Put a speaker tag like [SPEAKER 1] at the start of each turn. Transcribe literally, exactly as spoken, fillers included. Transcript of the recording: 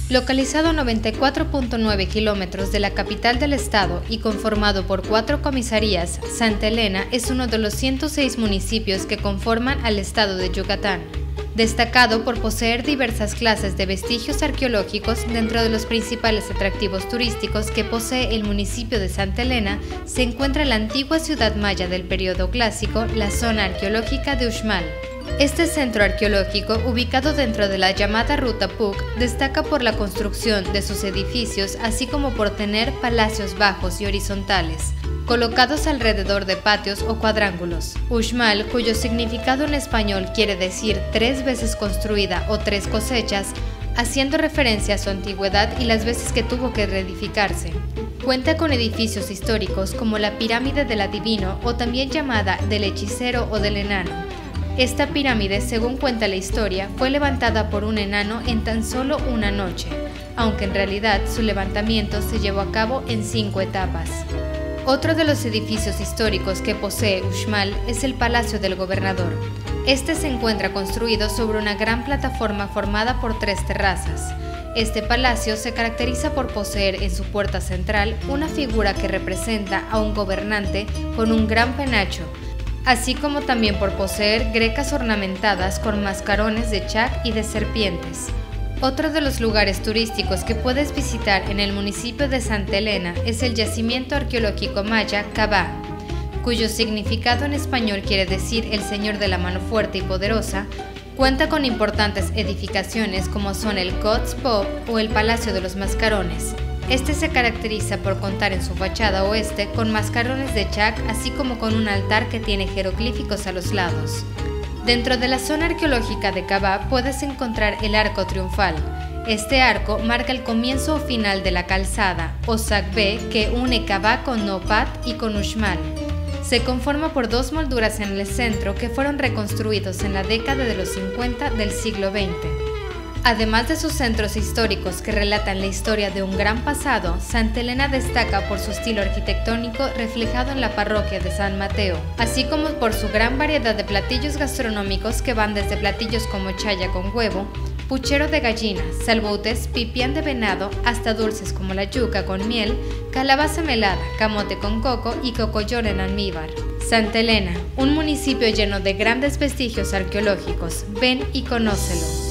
[SPEAKER 1] Localizado a noventa y cuatro punto nueve kilómetros de la capital del estado y conformado por cuatro comisarías, Santa Elena es uno de los ciento seis municipios que conforman al estado de Yucatán, destacado por poseer diversas clases de vestigios arqueológicos. Dentro de los principales atractivos turísticos que posee el municipio de Santa Elena se encuentra la antigua ciudad maya del periodo clásico, la zona arqueológica de Uxmal. Este centro arqueológico, ubicado dentro de la llamada Ruta Puc, destaca por la construcción de sus edificios, así como por tener palacios bajos y horizontales, colocados alrededor de patios o cuadrángulos. Uxmal, cuyo significado en español quiere decir tres veces construida o tres cosechas, haciendo referencia a su antigüedad y las veces que tuvo que reedificarse. Cuenta con edificios históricos como la Pirámide del Adivino, o también llamada del Hechicero o del Enano. Esta pirámide, según cuenta la historia, fue levantada por un enano en tan solo una noche, aunque en realidad su levantamiento se llevó a cabo en cinco etapas. Otro de los edificios históricos que posee Uxmal es el Palacio del Gobernador. Este se encuentra construido sobre una gran plataforma formada por tres terrazas. Este palacio se caracteriza por poseer en su puerta central una figura que representa a un gobernante con un gran penacho, así como también por poseer grecas ornamentadas con mascarones de chac y de serpientes. Otro de los lugares turísticos que puedes visitar en el municipio de Santa Elena es el yacimiento arqueológico maya Cabá, cuyo significado en español quiere decir el señor de la mano fuerte y poderosa. Cuenta con importantes edificaciones como son el Cots Pop o el Palacio de los Mascarones. Este se caracteriza por contar en su fachada oeste con mascarones de chac, así como con un altar que tiene jeroglíficos a los lados. Dentro de la zona arqueológica de Cabá puedes encontrar el Arco Triunfal. Este arco marca el comienzo o final de la calzada, o Sacbé, que une Cabá con Nopat y con Uxmal. Se conforma por dos molduras en el centro que fueron reconstruidos en la década de los cincuenta del siglo veinte. Además de sus centros históricos que relatan la historia de un gran pasado, Santa Elena destaca por su estilo arquitectónico reflejado en la parroquia de San Mateo, así como por su gran variedad de platillos gastronómicos que van desde platillos como chaya con huevo, puchero de gallina, salbutes, pipián de venado, hasta dulces como la yuca con miel, calabaza melada, camote con coco y cocoyol en almíbar. Santa Elena, un municipio lleno de grandes vestigios arqueológicos. Ven y conócelo.